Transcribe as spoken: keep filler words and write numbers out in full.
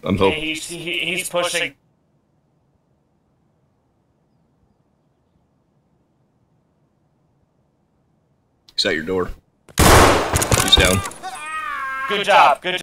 I'm hoping. He's, he, he's pushing. He's at your door. He's down. Good job. Good job.